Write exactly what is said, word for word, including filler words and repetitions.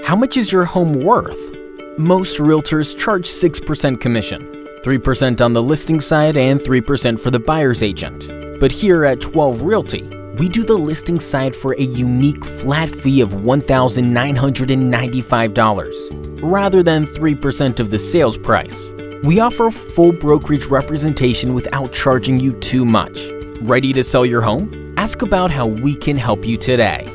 How much is your home worth? Most realtors charge six percent commission, three percent on the listing side and three percent for the buyer's agent. But here at twelve Realty, we do the listing side for a unique flat fee of one thousand nine hundred ninety-five dollars, rather than three percent of the sales price. We offer full brokerage representation without charging you too much. Ready to sell your home? Ask about how we can help you today.